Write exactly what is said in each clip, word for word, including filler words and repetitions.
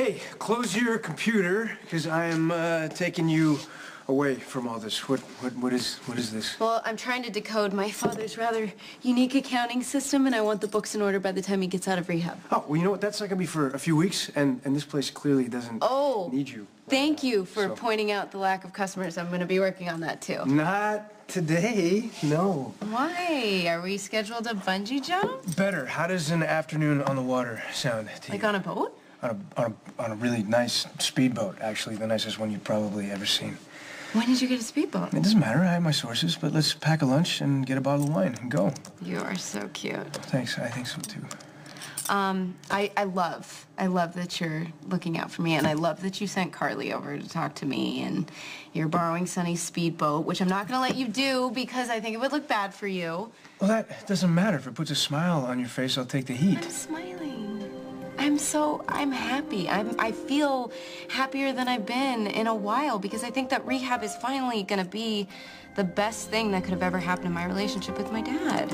Hey, close your computer, because I am uh, taking you away from all this. What, what, what is, what is this? Well, I'm trying to decode my father's rather unique accounting system, and I want the books in order by the time he gets out of rehab. Oh, well, you know what? That's not gonna be for a few weeks, and, and this place clearly doesn't oh, need you. Thank you for so. pointing out the lack of customers. I'm gonna be working on that, too. Not today, no. Why? Are we scheduled a bungee jump? Better. How does an afternoon on the water sound to Like you? on a boat? On a, on a, on a really nice speedboat, actually. The nicest one you've probably ever seen. When did you get a speedboat? It doesn't matter. I have my sources, but let's pack a lunch and get a bottle of wine and go. You are so cute. Thanks. I think so, too. Um, I, I love, I love that you're looking out for me, and I love that you sent Carly over to talk to me, and you're borrowing Sonny's speedboat, which I'm not gonna let you do because I think it would look bad for you. Well, that doesn't matter. If it puts a smile on your face, I'll take the heat. I'm smiling. I'm so, I'm happy. I'm, I feel happier than I've been in a while because I think that rehab is finally gonna be the best thing that could have ever happened in my relationship with my dad.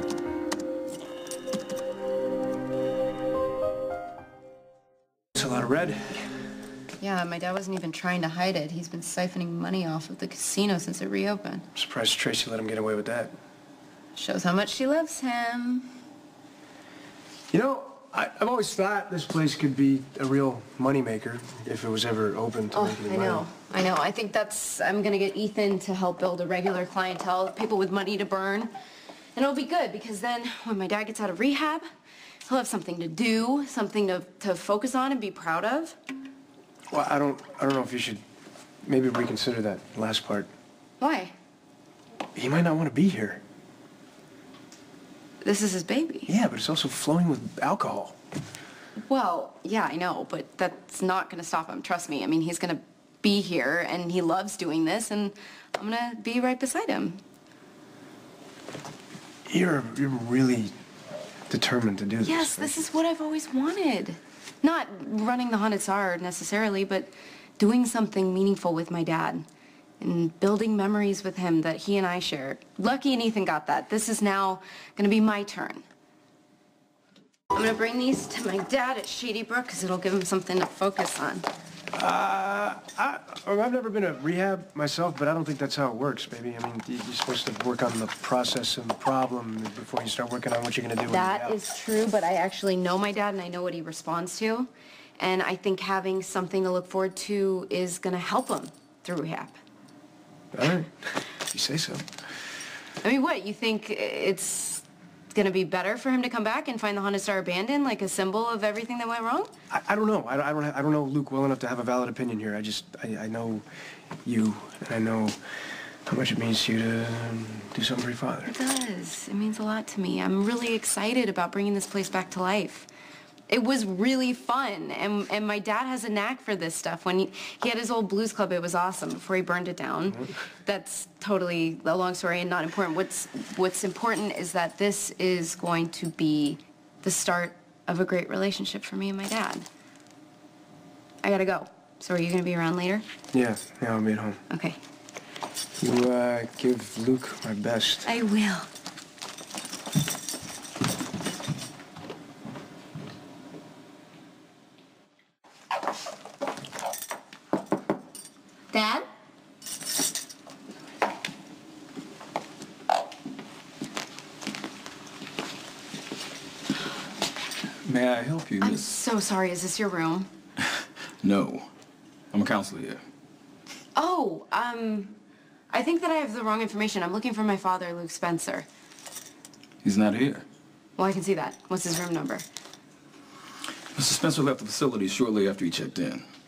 It's a lot of red. Yeah, my dad wasn't even trying to hide it. He's been siphoning money off of the casino since it reopened. I'm surprised Tracy let him get away with that. Shows how much she loves him. You know, I, I've always thought this place could be a real moneymaker if it was ever open to Oh, making I money. know. I know. I think that's, I'm gonna get Ethan to help build a regular clientele, people with money to burn. And it'll be good because then when my dad gets out of rehab, he'll have something to do, something to, to focus on and be proud of. Well, I don't, I don't know if you should maybe reconsider that last part. Why? He might not want to be here. This is his baby. Yeah, but it's also flowing with alcohol. Well, yeah, I know, but that's not gonna stop him. Trust me. I mean, he's gonna be here and he loves doing this and I'm gonna be right beside him. You're, you're really determined to do this. Yes, this is what I've always wanted. Not running the Haunted Tsar necessarily, but doing something meaningful with my dad and building memories with him that he and I share. Lucky and Ethan got that. This is now gonna be my turn. I'm gonna bring these to my dad at Shady Brook because it'll give him something to focus on. Uh, I, I've never been to rehab myself, but I don't think that's how it works, baby. I mean, you're supposed to work on the process and the problem before you start working on what you're gonna do. That is true, but I actually know my dad and I know what he responds to. And I think having something to look forward to is gonna help him through rehab. All right, if you say so. I mean, what, you think it's gonna be better for him to come back and find the Haunted Star abandoned, like a symbol of everything that went wrong? I, I don't know. I, I don't. I don't know Luke well enough to have a valid opinion here. I just. I, I know you, and I know how much it means to you to um, do something for your father. It does. It means a lot to me. I'm really excited about bringing this place back to life. It was really fun, and, and my dad has a knack for this stuff. When he, he had his old blues club, it was awesome before he burned it down. That's totally a long story and not important. What's, what's important is that this is going to be the start of a great relationship for me and my dad. I gotta go. So are you gonna be around later? Yeah, yeah, I'll be at home. Okay. You uh, give Luke my best. I will. Dad? May I help you, I'm miss? so sorry. Is this your room? No. I'm a counselor here. Oh, um, I think that I have the wrong information. I'm looking for my father, Luke Spencer. He's not here. Well, I can see that. What's his room number? Mister Spencer left the facility shortly after he checked in.